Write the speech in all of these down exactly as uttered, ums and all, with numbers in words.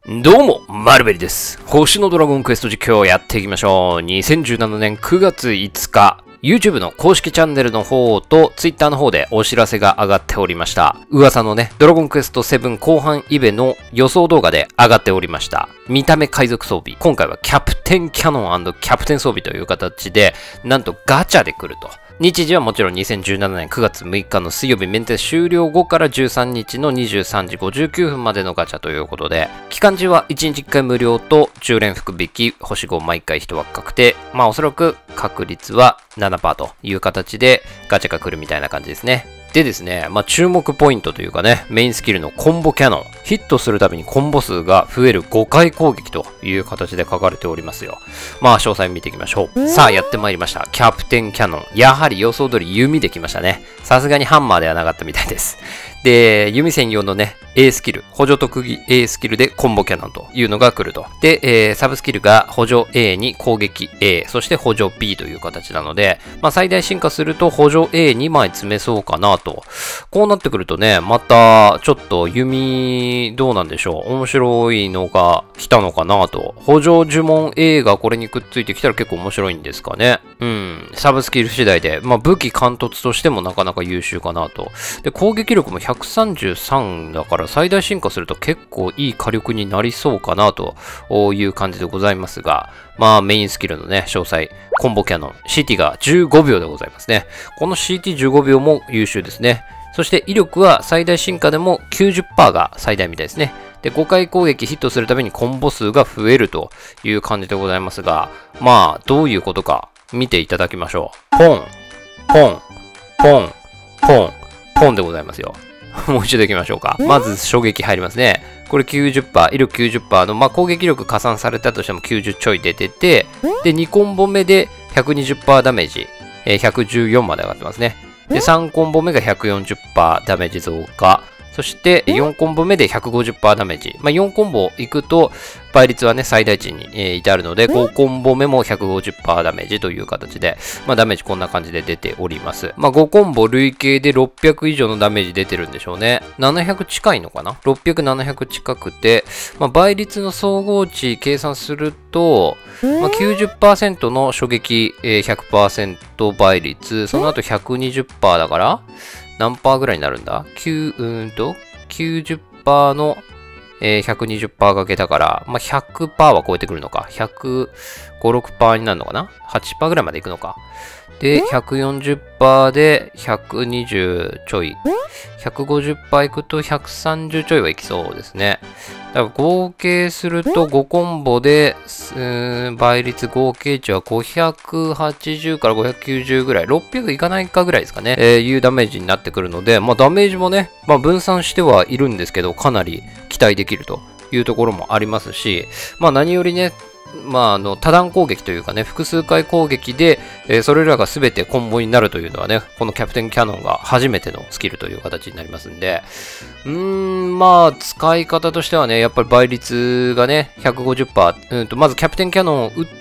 どうも、マルベリです。星のドラゴンクエスト実況をやっていきましょう。にせんじゅうななねんくがついつか、YouTube の公式チャンネルの方と Twitter の方でお知らせが上がっておりました。噂のね、ドラゴンクエストセブン後半イベの予想動画で上がっておりました。見た目海賊装備。今回はキャプテンキャノン&キャプテン装備という形で、なんとガチャで来ると。日時はもちろんにせんじゅうななねんくがつむいかの水曜日メンテ終了後からじゅうさんにちのにじゅうさんじごじゅうきゅうふんまでのガチャということで、期間中はいちにちいっかい無料とじゅう連福引き、星ご毎回いち枠確定。まあおそらく確率は ななパーセント という形でガチャが来るみたいな感じですね。でですね、まあ注目ポイントというかね、メインスキルのコンボキャノン。ヒットするたびにコンボ数が増えるごかい攻撃という形で書かれておりますよ。まあ詳細見ていきましょう。さあやってまいりました。キャプテンキャノン。やはり予想通り弓できましたね。さすがにハンマーではなかったみたいです。で、弓専用のね、A スキル、補助特技 A スキルでコンボキャノンというのが来ると。で、えー、サブスキルが補助 A に攻撃 A、そして補助 B という形なので、まあ最大進化すると補助 エーに 枚詰めそうかなと。こうなってくるとね、またちょっと弓どうなんでしょう。面白いのが来たのかなと。補助呪文 A がこれにくっついてきたら結構面白いんですかね。うん。サブスキル次第で、まあ武器貫突としてもなかなか優秀かなと。で、攻撃力もひゃくさんじゅうさんだから最大進化すると結構いい火力になりそうかなという感じでございますが、まあメインスキルのね、詳細、コンボキャノン、シーティー がじゅうごびょうでございますね。この シーティーじゅうごびょうも優秀ですね。そして威力は最大進化でも きゅうじゅっパーセント が最大みたいですね。で、ごかい攻撃ヒットするためにコンボ数が増えるという感じでございますが、まあどういうことか見ていただきましょう。ポン、ポン、ポン、ポン、ポンでございますよ。もう一度行きましょうか。まず衝撃入りますね。これ きゅうじゅっパーセント、威力 きゅうじゅっパーセント の、まあ、攻撃力加算されたとしてもきゅうじゅうちょい出てて、で、にコンボ目で ひゃくにじゅっパーセント ダメージ、えー、ひゃくじゅうよんまで上がってますね。で、さんコンボ目が ひゃくよんじゅっパーセント ダメージ増加。そして、よんコンボ目で ひゃくごじゅっパーセント ダメージ。まあ、よんコンボいくと、倍率はね、最大値に、えー、至るので、ごコンボ目も ひゃくごじゅっパーセント ダメージという形で、まあ、ダメージこんな感じで出ております。まあ、ごコンボ累計でろっぴゃく以上のダメージ出てるんでしょうね。ななひゃく近いのかな ?ろっぴゃく、ななひゃく近くて、まあ、倍率の総合値計算すると、まあ、きゅうじゅっパーセント の衝撃、えー、ひゃくパーセント 倍率、その後 ひゃくにじゅっパーセント だから、何パーぐらいになるんだ ?きゅう、うーんと、きゅうじゅっパーセント の、えー、ひゃくにじゅっパーセント かけたから、まあ、ひゃくパーセント は超えてくるのか。ひゃくご、ろくパーセント になるのかな ?はちパーセント ぐらいまでいくのか。で、ひゃくよんじゅっパーセント でひゃくにじゅうちょい。ひゃくごじゅっパーセント いくとひゃくさんじゅうちょいはいきそうですね。だから合計するとごコンボで、うーん、倍率合計値はごひゃくはちじゅうからごひゃくきゅうじゅうぐらい、ろっぴゃくいかないかぐらいですかね、えー、いうダメージになってくるので、まあダメージもね、まあ分散してはいるんですけど、かなり期待できるというところもありますし、まあ何よりね、まあ、あの、多段攻撃というかね、複数回攻撃で、えー、それらが全てコンボになるというのはね、このキャプテンキャノンが初めてのスキルという形になりますんで、うーん、まあ、使い方としてはね、やっぱり倍率がね、ひゃくごじゅっパーセント、うんと、まずキャプテンキャノンを打って、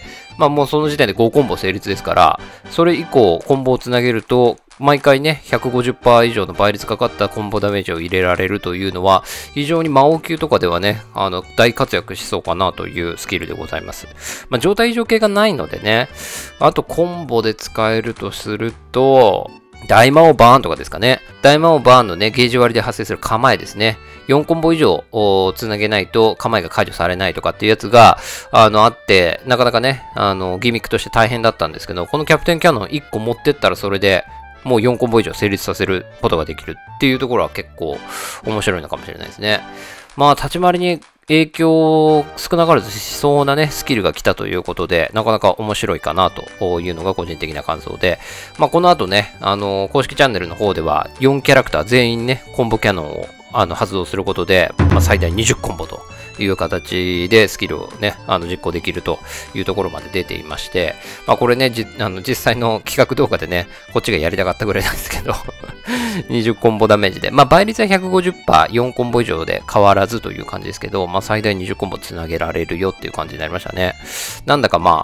まあもうその時点でごコンボ成立ですから、それ以降コンボをつなげると、毎回ね、ひゃくごじゅっパーセント 以上の倍率かかったコンボダメージを入れられるというのは、非常に魔王級とかではね、あの、大活躍しそうかなというスキルでございます。まあ、状態異常系がないのでね、あとコンボで使えるとすると、大魔王バーンとかですかね。大魔王バーンのね、ゲージ割りで発生する構えですね。よんコンボ以上をつなげないと構えが解除されないとかっていうやつが、あの、あって、なかなかね、あの、ギミックとして大変だったんですけど、このキャプテンキャノンいっこ持ってったらそれで、もうよんコンボ以上成立させることができるっていうところは結構面白いのかもしれないですね。まあ、立ち回りに影響少なからずしそうなね、スキルが来たということで、なかなか面白いかなというのが個人的な感想で、まあ、この後ね、あの、公式チャンネルの方ではよんキャラクター全員ね、コンボキャノンをあの発動することで、まあ、最大にじゅうコンボという形でスキルをね、あの実行できるというところまで出ていまして、まあこれね、じあの実際の企画動画でね、こっちがやりたかったぐらいなんですけど、にじゅうコンボダメージで、まあ倍率は ひゃくごじゅっパーセント、よんコンボ以上で変わらずという感じですけど、まあ最大にじゅうコンボつなげられるよっていう感じになりましたね。なんだかまあ、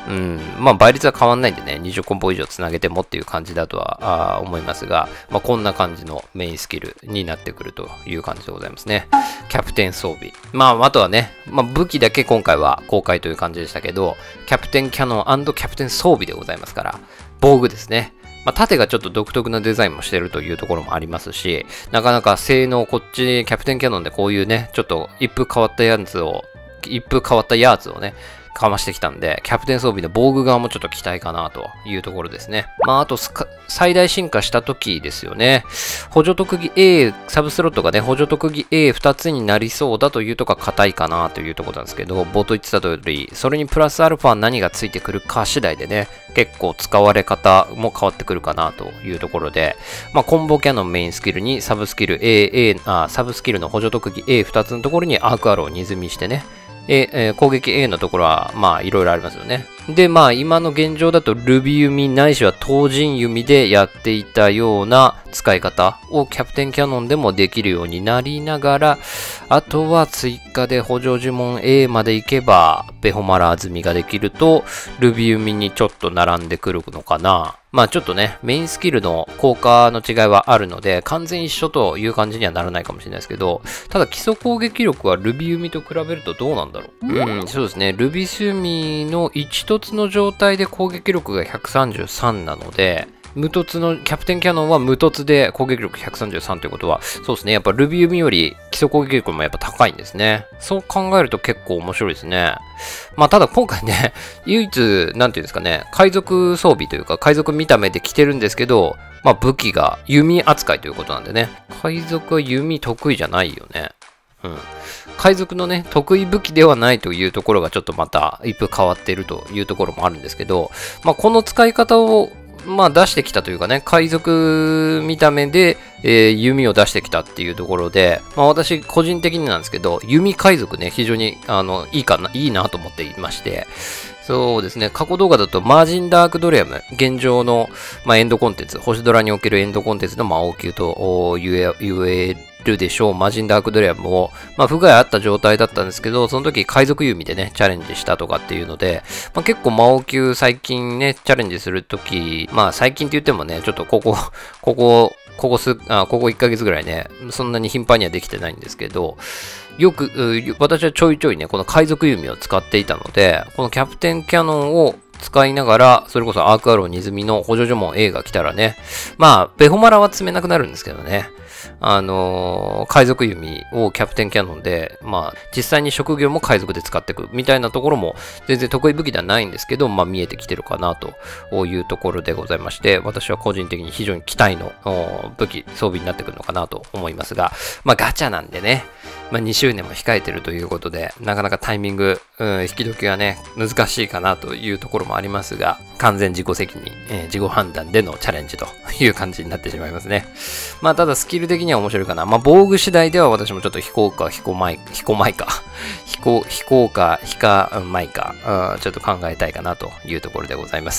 うん、まあ倍率は変わんないんでね、にじゅっコンボ以上つなげてもっていう感じだとはあ思いますが、まあこんな感じのメインスキルになってくるという感じでございますね。キャプテン装備。まああとはね、まあ武器だけ今回は公開という感じでしたけど、キャプテンキャノン&キャプテン装備でございますから、防具ですね。まあ、盾がちょっと独特なデザインもしてるというところもありますし、なかなか性能、こっち、キャプテンキャノンでこういうね、ちょっと一風変わったやつを、一風変わったやつをね、かましてきたんで、キャプテン装備の防具側もちょっと期待かなというところですね。まあ、あと最大進化した時ですよね。補助特技 A、サブスロットがね、補助特技 エーふた つになりそうだというとか硬いかなというところなんですけど、冒頭言ってた通り、それにプラスアルファ何がついてくるか次第でね、結構使われ方も変わってくるかなというところで、まあ、コンボキャノンメインスキルにサブスキル A、A、あ、サブスキルの補助特技 エーふた つのところにアークアローをに積みしてね、ええー、攻撃 A のところは、まあ、いろいろありますよね。で、まあ、今の現状だと、ルビ弓ないしは東人弓でやっていたような使い方をキャプテンキャノンでもできるようになりながら、あとは追加で補助呪文 A まで行けば、ベホマラー積みができると、ルビ弓にちょっと並んでくるのかな。まあちょっとね、メインスキルの効果の違いはあるので、完全一緒という感じにはならないかもしれないですけど、ただ基礎攻撃力はルビ弓と比べるとどうなんだろう。うん、そうですね。ルビス弓の一突の状態で攻撃力がひゃくさんじゅうさんなので、無突の、キャプテンキャノンは無突で攻撃力ひゃくさんじゅうさんということは、そうですね。やっぱルビ弓より基礎攻撃力もやっぱ高いんですね。そう考えると結構面白いですね。まあただ今回ね、唯一、なんていうんですかね、海賊装備というか、海賊見た目で着てるんですけど、まあ武器が弓扱いということなんでね、海賊は弓得意じゃないよね。うん。海賊のね、得意武器ではないというところがちょっとまた一風変わっているというところもあるんですけど、まあこの使い方をまあ出してきたというかね、海賊見た目で、えー、弓を出してきたっていうところで、まあ私個人的になんですけど、弓海賊ね、非常にあのいいかな、いいなと思っていまして、そうですね、過去動画だとマージンダークドレアム、現状の、まあ、エンドコンテンツ、星ドラにおけるエンドコンテンツの魔王級と言え、言えるでしょう、マージンダークドレアムを、まあ、不具合あった状態だったんですけど、その時海賊弓でね、チャレンジしたとかっていうので、まあ、結構魔王級最近ね、チャレンジするとき、まあ最近って言ってもね、ちょっとここ、ここ、ここす、あ、ここいっかげつぐらいね、そんなに頻繁にはできてないんですけど、よく、私はちょいちょいね、この海賊弓を使っていたので、このキャプテンキャノンを使いながら、それこそアークアローに積みの補助呪文 A が来たらね、まあ、ベホマラは積めなくなるんですけどね、あのー、海賊弓をキャプテンキャノンで、まあ、実際に職業も海賊で使っていくみたいなところも全然得意武器ではないんですけど、まあ見えてきてるかなというところでございまして、私は個人的に非常に期待の武器、装備になってくるのかなと思いますが、まあガチャなんでね、まあにしゅうねんも控えてるということで、なかなかタイミング、うん、引き時がね、難しいかなというところもありますが、完全自己責任、えー、自己判断でのチャレンジという感じになってしまいますね。まあただスキル的には面白いかな。まあ防具次第では私もちょっと飛行か飛行前、飛行前か。飛行、飛行か、飛か前か、うん、ちょっと考えたいかなというところでございます。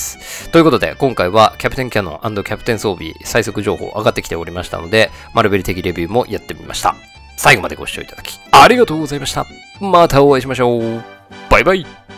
ということで、今回はキャプテンキャノン&キャプテン装備最速情報上がってきておりましたので、マルベル的レビューもやってみました。最後までご視聴いただきありがとうございました。またお会いしましょう。バイバイ。